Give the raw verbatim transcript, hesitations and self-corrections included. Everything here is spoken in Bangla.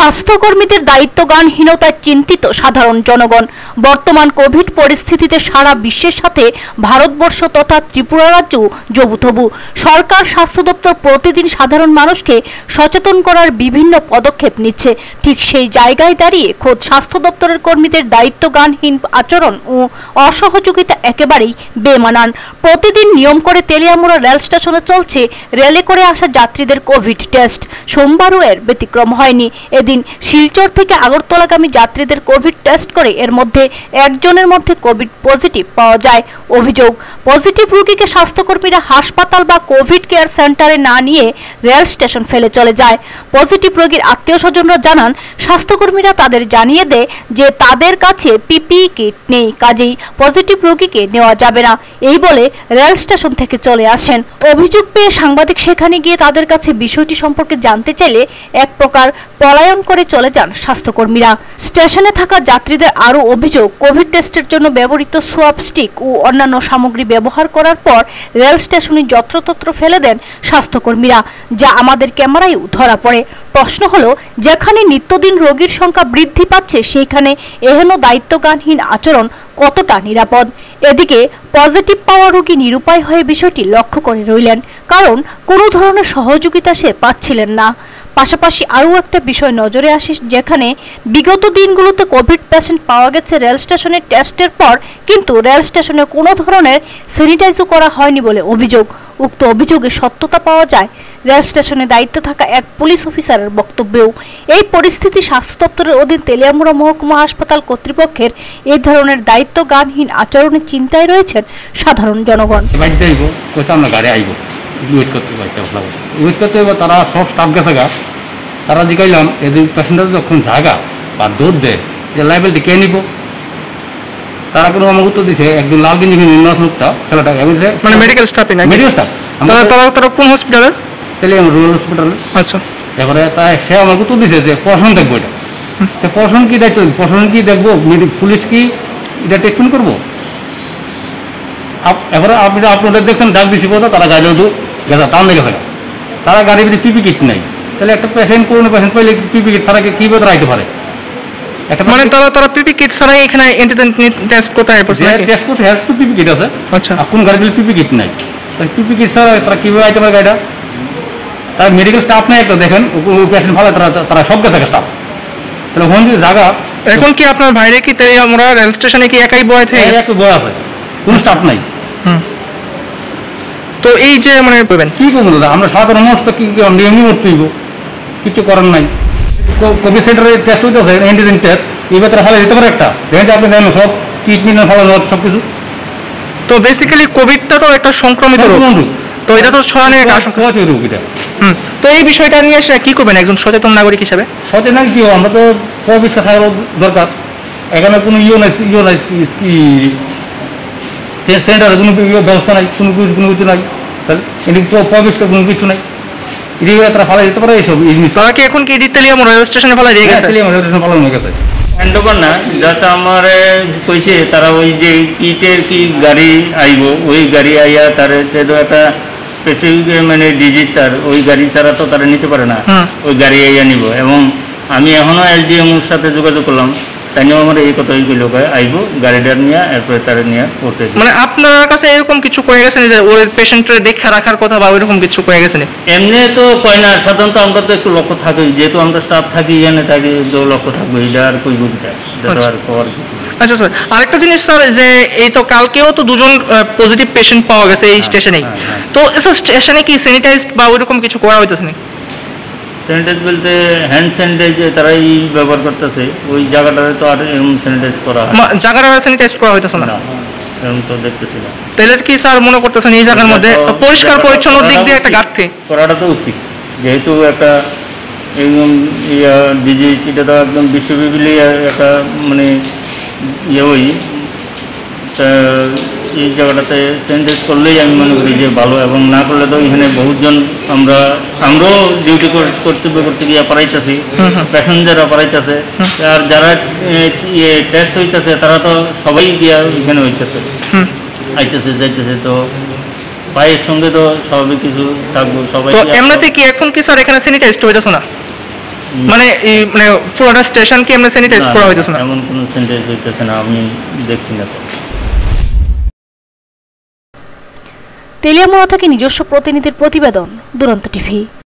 স্বাস্থ্যকর্মীদের দায়িত্বজ্ঞানহীনতায় চিন্তিত সাধারণ জনগণ। বর্তমান কোভিড পরিস্থিতিতে সারা বিশ্বের সাথে ভারতবর্ষ তথা ত্রিপুরা রাজ্য জবুথবু। সরকার স্বাস্থ্য দপ্তর প্রতিদিন সাধারণ মানুষকে সচেতন করার বিভিন্ন পদক্ষেপ নিচ্ছে। ঠিক সেই জায়গায় দাঁড়িয়ে খোদ স্বাস্থ্য দপ্তরের কর্মীদের দায়িত্বজ্ঞানহীন আচরণ ও অসহযোগিতা একেবারেই বেমানান। প্রতিদিন নিয়ম করে তেলিয়ামুড়া রেল স্টেশনে চলছে রেলে করে আসা যাত্রীদের কোভিড টেস্ট। সোমবারও এর ব্যতিক্রম হয়নি। এদিন শিলচর থেকে আগরতলাগামী যাত্রীদের কোভিড টেস্ট করে এর মধ্যে একজনের মধ্যে কোভিড পজিটিভ পাওয়া যায়। অভিযোগ, পজিটিভ রোগীকে স্বাস্থ্যকর্মীরা হাসপাতাল বা কোভিড কেয়ার সেন্টারে না নিয়ে রেল স্টেশন ফেলে চলে যায়। পজিটিভ রোগীর আত্মীয় স্বজনরা জানান, স্বাস্থ্যকর্মীরা তাদের জানিয়ে দেয় যে তাদের কাছে পিপিই কিট নেই, কাজেই পজিটিভ রোগীকে নেওয়া যাবে না, এই বলে রেল স্টেশন থেকে চলে আসেন। অভিযোগ পেয়ে সাংবাদিক সেখানে গিয়ে তাদের কাছে বিষয়টি সম্পর্কে জানতে চাইলে এক প্রকার পলায়ন করে চলে যান স্বাস্থ্যকর্মীরা। স্টেশনে থাকা যাত্রীদের আরও অভিযোগ, কোভিড টেস্টের জন্য ব্যবহৃত সোয়াব স্টিক ও অন্যান্য সামগ্রী ব্যবহার করার পর রেল স্টেশনে যত্রতত্র ফেলে দেন স্বাস্থ্যকর্মীরা, যা আমাদের ক্যামেরায়ও ধরা পড়ে। প্রশ্ন হলো, যেখানে নিত্যদিন রোগীর সংখ্যা বৃদ্ধি পাচ্ছে সেখানে এহেন দায়িত্বজ্ঞানহীন আচরণ কতটা নিরাপদ? এদিকে পজিটিভ পাওয়া রোগী নিরুপায় হয়ে বিষয়টি লক্ষ্য করে রইলেন, কারণ কোনো ধরনের সহযোগিতা সে পাচ্ছিলেন না। পাশাপাশি আরও একটা বিষয় নজরে আসে, যেখানে বিগত দিনগুলোতে কোভিড পেশেন্ট পাওয়া গেছে রেল স্টেশনের টেস্টের পর, কিন্তু রেল স্টেশনে কোনো ধরনের স্যানিটাইজও করা হয়নি বলে অভিযোগ। উক্ত অভিযোগের সত্যতা পাওয়া যায় রেল স্টেশনে দায়িত্বে থাকা এক পুলিশ অফিসারের বক্তব্যেও। এই পরিস্থিতি স্বাস্থ্য দপ্তরের অধীন তেলিয়ামুড়া মহকুমা হাসপাতাল কর্তৃপক্ষের এই ধরনের দায়িত্বজ্ঞানহীন আচরণের চিন্তায় রয়েছেন সাধারণ জনগণ। ওয়েট করতে পারছে ওয়েট করতে হবে, তারা সব স্টাফ গেছে গা, তারা জিগাইলাম এদের পেশেন্টার যখন জায়গা বা দৌড় দেয় যে লাইবেলটি কে নিব, তারা কোনো আমাকে উত্তর দিছে একজন লাল গেঞ্জি নির্মাণ লোকটা ছেলেটা বলছে মানে মেডিকেল স্টাফ মেডিকেল স্টাফ তারা তারা কোন হসপিটালের তেলিয়াম রুরাল হসপিটালে। আচ্ছা, এবারে তাই সে আমাকে উত্তর দিছে যে প্রশাসন দেখবো, এটা তো প্রশাসন কি দায়িত্ব, প্রশাসন কি দেখবো, পুলিশ কি এটা ট্রিটমেন্ট করবো? এবারে আপনি আপনাদের দেখছেন ডাক দিছি কথা, তারা গাড়ি গেছে টান লেগে থাকে, তারা গাড়ির ভিতরে পিপি কিট নাই, তাহলে একটা পেশেন্ট কোনো পেশেন্ট পাইলে পিপি কিট তারা কীভাবে রাখতে পারে? একটা মানে তারা তারা পিপি কিট ছাড়াই এখানে টেস্ট কোথায় টেস্ট করতে হ্যাঁ তো পিপি কিট আছে। আচ্ছা, কোন গাড়ির ভিতরে পিপি কিট নাই, তাহলে পিপি কিট ছাড়া তারা কীভাবে আইতে পারে গাড়িটা? তার মেডিকেল স্টাফ নেই একটা, দেখেন পেশেন্ট ভালো, তারা তারা সব গেছে স্টাফ, তাহলে ওখান থেকে জায়গা। এখন কি আপনার ভাইরে কি আমরা রেল স্টেশনে কি একাই বয় থেকে একটু বয় আছে, কোনো স্টাফ নাই? হুম, তো এই যে মানে কি করবো দাদা, আমরা সাধারণ মানুষ তো কি নিয়মই করতে হইব, কিছু করার নাই। কোভিড সেন্টারে টেস্ট হইতেছে অ্যান্টিজেন টেস্ট, এই ভেতরে ফেলে দিতে পারে একটা, যেহেতু আপনি জানেন সব ট্রিটমেন্ট ফলানো সব কিছু। তো বেসিক্যালি কোভিডটা তো একটা সংক্রমিত রোগ, তো এটা তো ছড়ানোর একটা আশঙ্কা রোগ এটা। হুম, তো এই বিষয়টা নিয়ে কি করবেন একজন সচেতন নাগরিক হিসাবে? সচেতন কি, আমরা তো পরিষ্কার থাকা দরকার। এখানে কোনো ইয়ে নাই, ইয়ে নাই সেন্টারে কোনো ব্যবস্থা নাই, কোনো কোনো কিছু নাই, প্রবেশ কোনো কিছু নাই, তারা ফেলা যেতে পারে এইসব জিনিস। তারা কি এখন কি তেলিয়াম রেল স্টেশনে ফেলা দিয়ে গেছে? তেলিয়াম রেল স্টেশন ফেলানো হয়ে গেছে। হ্যান্ডওভার না, যাতে আমার কইছে তারা ওই যে কিটের কি গাড়ি আইব, ওই গাড়ি আইয়া তার একটা স্পেসিফিক মানে ডিজিজ, তার ওই গাড়ি ছাড়া তো তারা নিতে পারে না, ওই গাড়ি আইয়া নিব। এবং আমি এখনও এসডিএমওর সাথে যোগাযোগ করলাম, তাই নিয়ে আমার এই কথাই লোক আইব গাড়িটা নিয়ে, এরপরে তারা নিয়ে করতে। মানে আপনার কাছে এরকম কিছু কয়ে গেছেন যে ওই পেশেন্টের দেখে রাখার কথা বা ওইরকম কিছু কয়ে গেছেন? এমনি তো কয় না, সাধারণত আমরা তো একটু লক্ষ্য থাকি, যেহেতু আমরা স্টাফ থাকি এখানে থাকি, তো লক্ষ্য থাকবো, এটা আর কই বুঝতে আর পাওয়ার কিছু। আচ্ছা স্যার, আরেকটা জিনিস স্যার, যে এই তো কালকেও তো দুজন পজিটিভ পেশেন্ট পাওয়া গেছে এই স্টেশনেই, তো স্টেশনে কি স্যানিটাইজড বা ওইরকম কিছু করা হইতেছে না? স্যানিটাইজ বলতে হ্যান্ড স্যানিটাইজ তারাই ব্যবহার করতেছে, ওই জায়গাটাতে তো আর এরকম স্যানিটাইজ করা হয়, জায়গাটা স্যানিটাইজ করা হইতেছে না, এরকম তো দেখতেছি না। তাহলে কি স্যার মনে করতেছেন এই জায়গার মধ্যে পরিষ্কার পরিচ্ছন্ন দিক দিয়ে একটা ঘাটতি করাটা তো উচিত, যেহেতু একটা একদম ইয়া ডিজিজ, এটা তো একদম বিশ্বব্যাপী একটা মানে ইয়ে ওই, এই জায়গাটাতে স্যানিটাইজ করলেই আমি মনে করি যে ভালো, এবং না করলে তো এখানে বহুজন আমরা আমরাও ডিউটি কর্তব্য করতে গিয়ে পারাইতেছি, প্যাসেঞ্জাররা পারাইতেছে, আর যারা টেস্ট হইতেছে তারা তো সবাই গিয়া এখানে হইতেছে, আইতেছে যাইতেছে, তো পায়ের সঙ্গে তো স্বাভাবিক কিছু থাকবো সবাই। এমনিতে কি এখন কি স্যার এখানে স্যানিটাইজড হইতেছে না? মানে এই মানে পুরোটা স্টেশন কি আমরা স্যানিটাইজ করা হইতেছে না? এমন কোনো স্যানিটাইজ হইতেছে না, আমি দেখছি না। তেলিয়ামুড়া থেকে নিজস্ব প্রতিনিধির প্রতিবেদন, দুরন্ত টিভি।